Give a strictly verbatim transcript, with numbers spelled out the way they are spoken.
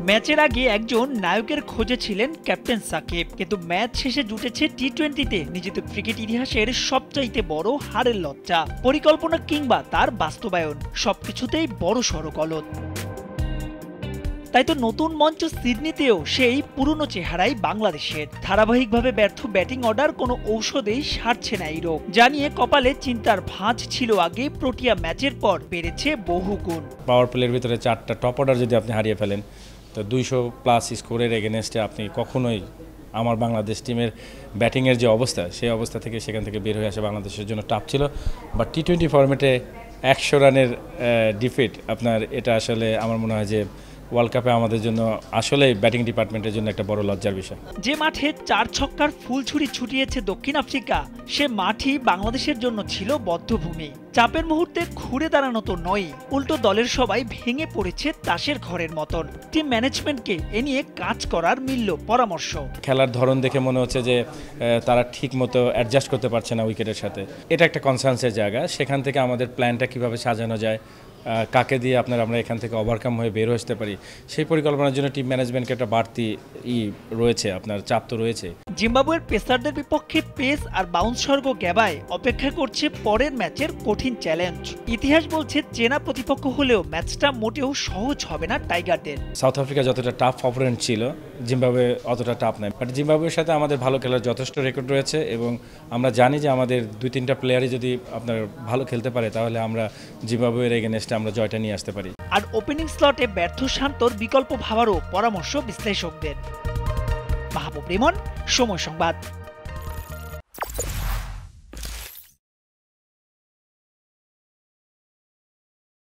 ম্যাচের আগে একজন নায়কের খোঁজে ছিলেন ক্যাপ্টেন সাকিব, কিন্তু ম্যাচ শেষে জুটেছে টি টোয়েন্টিতে নিজেদের ক্রিকেট ইতিহাসের সবচাইতে বড় হারের লজ্জা। পরিকল্পনা কিংবা তার বাস্তবায়ন সবকিছুতেই বড় সড় গলদ। তাই তো নতুন মঞ্চ সিডনিতেও সেই পুরনো চেহারাই বাংলাদেশের। ধারাবাহিকভাবে ব্যর্থ ব্যাটিং অর্ডার কোনো ঔষধেই সারছে না এই রোগ। জানিয়ে কপালে চিন্তার ভাঁজ ছিল আগে, প্রোটিয়া ম্যাচের পর বেড়েছে বহু গুণ। পাওয়ার প্লের ভিতরে চারটা টপ অর্ডার যদি আপনি হারিয়ে ফেলেন, তো দুইশো প্লাস স্কোরের এগেনস্টে আপনি কখনোই আমার বাংলাদেশ টিমের ব্যাটিংয়ের যে অবস্থা, সেই অবস্থা থেকে সেখান থেকে বের হয়ে আসা বাংলাদেশের জন্য টাফ ছিল। বাট টি টোয়েন্টি ফরম্যাটে একশো রানের ডিফিট আপনার, এটা আসলে আমার মনে হয় যে ওয়ার্ল্ড কাপে আমাদের জন্য আসলে ব্যাটিং ডিপার্টমেন্টের জন্য একটা বড় লজ্জার বিষয়। যে মাঠে চার ছক্কার ফুলছুরি ছুটিয়েছে দক্ষিণ আফ্রিকা, সে মাঠই বাংলাদেশের জন্য ছিল বদ্ধভূমি। চাপের মুহূর্তে ঘুরে দাঁড়ানো তো নয়, উল্টো দলের সবাই ভেঙে পড়েছে তাসের ঘরের মতন। টিম ম্যানেজমেন্টকে এ নিয়ে কাজ করার মিলল পরামর্শ। খেলার ধরন দেখে মনে হচ্ছে যে তারা ঠিক মতো অ্যাডজাস্ট করতে পারছে না উইকেটের সাথে। এটা একটা কনসার্নসের জায়গা। সেখান থেকে আমাদের প্ল্যানটা কিভাবে সাজানো যায়, কাকে দিয়ে আপনার আমরা এখান থেকে ওভারকাম হয়ে বের আসতে পারি, সেই পরিকল্পনার জন্য টিম ম্যানেজমেন্টকে একটা বাড়তি ই রয়েছে, আপনার চাপ তো রয়েছে। জিম্বাবুয়ের পেসারদের বিপক্ষে পেস আর বাউন্স স্বর্গ গ্যাবায় অপেক্ষা করছে পরের ম্যাচের কঠিন চ্যালেঞ্জ। ইতিহাস বলছে চেনা প্রতিপক্ষ হলেও ম্যাচটা মোটেও সহজ হবে না টাইগারদের। সাউথ আফ্রিকা যতটা টাফ অপোনেন্ট ছিল, জিম্বাবুয়ে অতটা টাফ নয়। বাট জিম্বাবুয়ের সাথে আমাদের ভালো খেলার যথেষ্ট রেকর্ড রয়েছে এবং আমরা জানি যে আমাদের দুই তিনটা প্লেয়ারই যদি আপনার ভালো খেলতে পারে, তাহলে আমরা জিম্বাবুয়ের এগেনস্টে আমরা জয়টা নিয়ে আসতে পারি। আর ওপেনিং স্লটে ব্যর্থ শান্তর বিকল্প ভাবারও পরামর্শ বিশ্লেষকদের। মাহবুব রিমন, সময় সংবাদ।